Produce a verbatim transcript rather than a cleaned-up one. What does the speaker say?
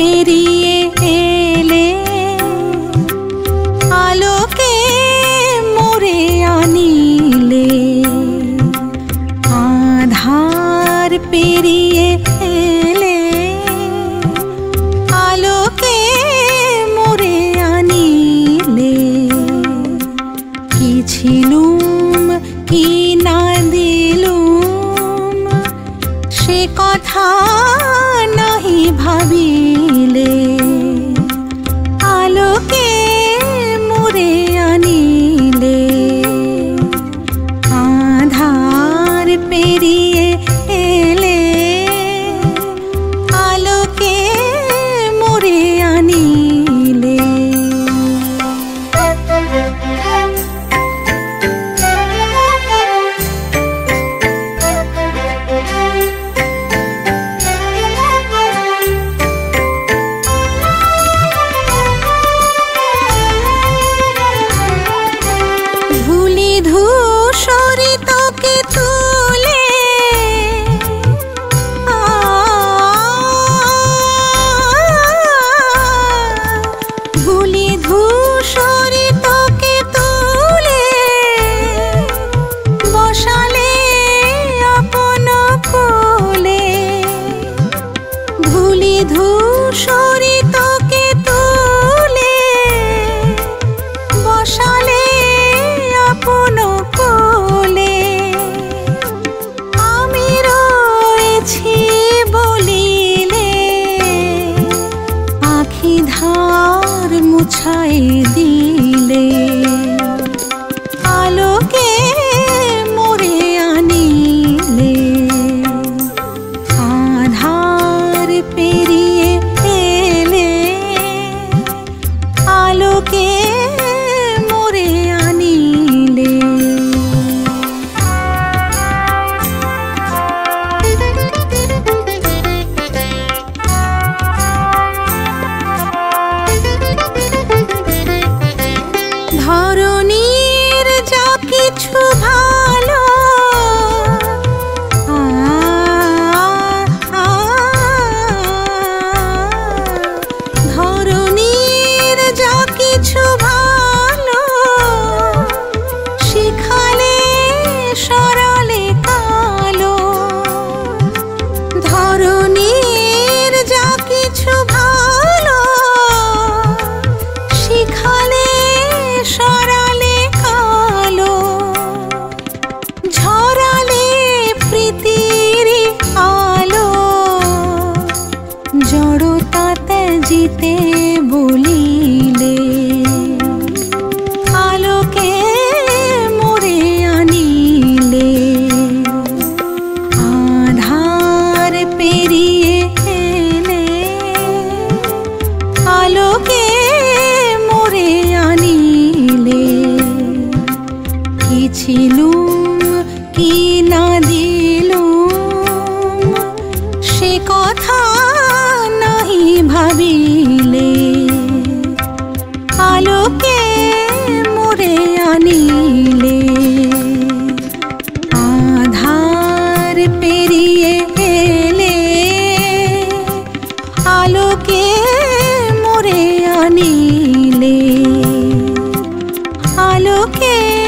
পেরিয়ে এলে আলোকে মোরে আনিলে আধার পেরিয়ে এলে আলোকে মোরে আনিলে কি ছিলুম কি না দিলুম সে কথা নাহি ভাবিলে আলোকে মোরে আনিলে আধার পেরিয়ে এলে আলোকে মোরে আনিলে ধূসরিতকে তুলে বসালে আপন কোলে আমি রয়েছি বলিলে আখি ধার মুছাই দিলে আলোকে মোরে আনিলে আধার পেরিয়ে আলোকে মোরে আনিলে ধরণীর যা কিছু ভালো ধরণীর যা কিছু ভালো শিখালে সরালে কালো ধরণীর যা কিছু ভালো শিখালে সরালে কালো ঝরালে প্রীতির আলো জড়তাতে জিতে বলিলে আলোকে মোরে আনিলে আধার পেরিয়ে এলে আলোকে মোরে আনিলে কি ছিলুম কি না দিলুম সে কথা নাহি ভাবিলে আলোকে মোরে আনিলে আধার পেরিয়ে এলে আলোকে মোরে আনিলে আলোকে